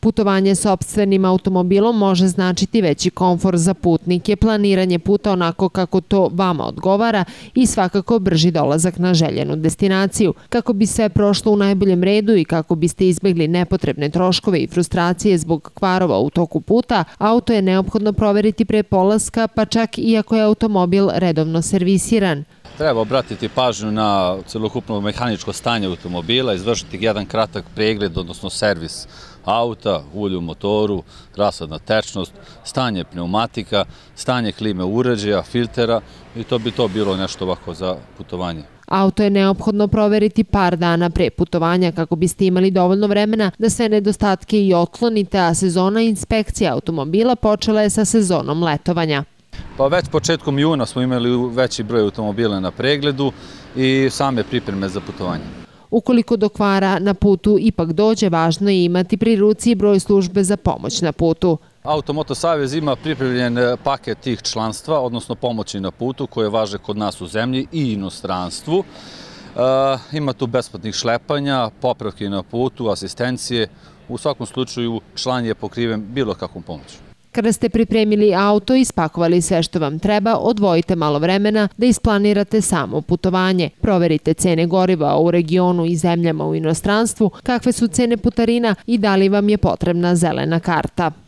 Putovanje sopstvenim automobilom može značiti veći komfor za putnike, planiranje puta onako kako to vama odgovara i svakako brži dolazak na željenu destinaciju. Kako bi sve prošlo u najboljem redu i kako biste izbjegli nepotrebne troškove i frustracije zbog kvarova u toku puta, auto je neophodno proveriti pre polaska, pa čak i ako je automobil redovno servisiran. Treba obratiti pažnju na celokupno mehaničko stanje automobila, izvršiti jedan kratak pregled, odnosno servis auta, ulje u motoru, rashodna tečnost, stanje pneumatika, stanje klime uređaja, filtera i to bi bilo nešto ovako za putovanje. Auto je neophodno proveriti par dana pre putovanja kako biste imali dovoljno vremena da sve nedostatke i otklonite, a sezona inspekcija automobila počela je sa sezonom letovanja. Pa već početkom juna smo imali veći broj automobila na pregledu i same pripreme za putovanje. Ukoliko do kvara na putu ipak dođe, važno je imati pri ruci broj službe za pomoć na putu. Automoto Savez ima pripremljen paket tih članstva, odnosno pomoći na putu, koje važe kod nas u zemlji i inostranstvu. Ima tu besplatnih šlepanja, popravke na putu, asistencije. U svakom slučaju član je pokriven bilo kakvom pomoću. Kada ste pripremili auto i spakovali sve što vam treba, odvojite malo vremena da isplanirate samo putovanje. Proverite cene goriva u regionu i zemljama u inostranstvu, kakve su cene putarina i da li vam je potrebna zelena karta.